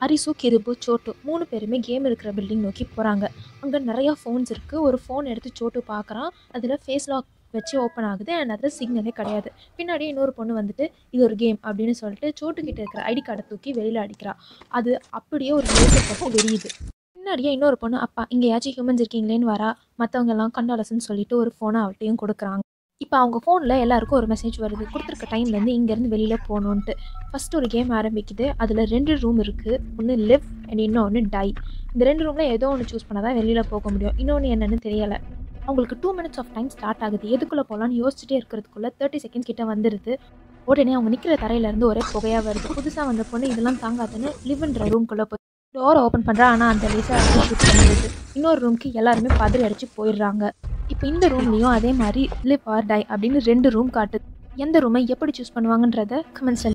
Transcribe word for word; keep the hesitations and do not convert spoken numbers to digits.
அரிசு, கிருபு, சோட்டு மூணு பேருமே கேம் இருக்கிற பில்டிங் நோக்கி போகிறாங்க. அங்கே நிறையா ஃபோன்ஸ் இருக்குது. ஒரு ஃபோன் எடுத்து சோட்டு பார்க்குறான். அதில் ஃபேஸ் லாக் வச்சு ஓப்பன் ஆகுது. அண்ட் அதில் சிக்னலே கிடையாது. பின்னாடி இன்னொரு பொண்ணு வந்துட்டு இது ஒரு கேம் அப்படின்னு சொல்லிட்டு சோட்டுக்கிட்ட இருக்கிற ஐடி கார்டை தூக்கி வெளியில் அடிக்கிறா. அது அப்படியே ஒரு லேசர் பட்டு வெடியுது. பின்னாடியே இன்னொரு பொண்ணு அப்பா இங்கேயாச்சும் ஹியூமன்ஸ் இருக்கீங்களேன்னு வரா. மற்றவங்க எல்லாம் கண்டாலசன்னு சொல்லிட்டு ஒரு ஃபோனை அவட்டையும் கொடுக்குறாங்க. இப்போ அவங்க ஃபோனில் எல்லாருக்கும் ஒரு மெசேஜ் வருது. கொடுத்துருக்க டைம்லேருந்து இங்கேருந்து வெளியில் போகணுன்ட்டு. ஃபஸ்ட்டு ஒரு கேம் ஆரம்பிக்குது. அதில் ரெண்டு ரூம் இருக்குது. ஒன்று லிவ் அண்ட் இன்னொன்று டை. இந்த ரெண்டு ரூமில் ஏதோ ஒன்று சூஸ் பண்ணால் தான் வெளியில் போக முடியும். இன்னொன்று என்னென்னு தெரியலை. அவங்களுக்கு two minutes of time start ஆகுது. எதுக்குள்ளே போகலான்னு யோசிச்சுட்டே இருக்கிறதுக்குள்ளே தேர்ட்டி செகண்ட்ஸ் கிட்ட வந்துடுது. உடனே அவங்க நிற்கிற தரையிலேருந்து ஒரே புகையாக வருது. புதுசாக வந்த பொண்ணு இதெல்லாம் தாங்காதுன்னு லிவ்ன்ற ரூம்குள்ளே போய் டோரை ஓப்பன் பண்ணுறா. ஆனால் அந்த லேசாக அடிச்சு ஷூட் பண்ணிடுது. இன்னொரு ரூமுக்கு எல்லாருமே பதறி அடிச்சு போயிடுறாங்க. இப்போ இந்த ரூம்லேயும் அதே மாதிரி லிவ் ஆர் டை அப்படின்னு ரெண்டு ரூம் காட்டுது. எந்த ரூமை எப்படி சூஸ் பண்ணுவாங்கன்றத கமெண்ட்ஸ்